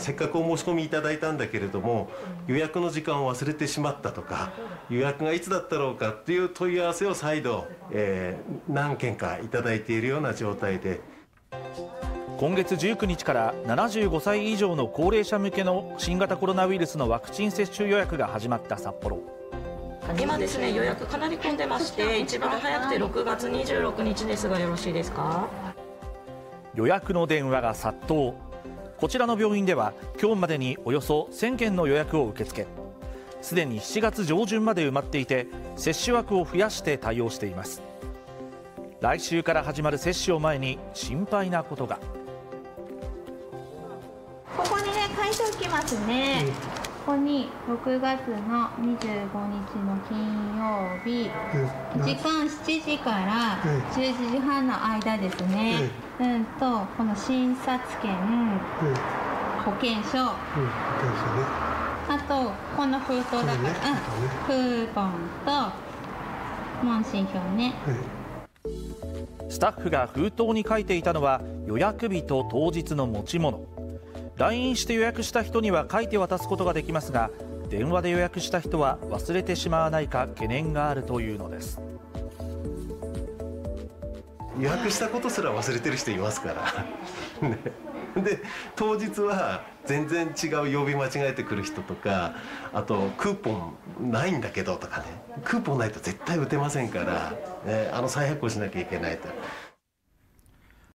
せっかくお申し込みいただいたんだけれども、予約の時間を忘れてしまったとか、予約がいつだったろうかっていう問い合わせを再度、何件かいただいているような状態で。 今月19日から75歳以上の高齢者向けの新型コロナウイルスのワクチン接種予約が始まった札幌。 今ですね、予約かなり混んでまして、一番早くて6月26日ですがよろしいですか。 予約の電話が殺到。こちらの病院では今日までにおよそ1000件の予約を受け付け、すでに7月上旬まで埋まっていて、接種枠を増やして対応しています。来週から始まる接種を前に心配なことが。 ここにね、書いておきますね。ここに6月の25日の金曜日、時間7時から10時半の間ですね。この診察券、保険証、あとこの封筒だから、クーポンと問診票ね。 スタッフが封筒に書いていたのは予約日と当日の持ち物。LINE して予約した人には書いて渡すことができますが、電話で予約した人は忘れてしまわないか懸念があるというのです。 予約したことすら忘れてる人いますからね。で当日は全然違う曜日間違えてくる人とか、あとクーポンないんだけどとかね、クーポンないと絶対打てませんから、再発行しなきゃいけないと。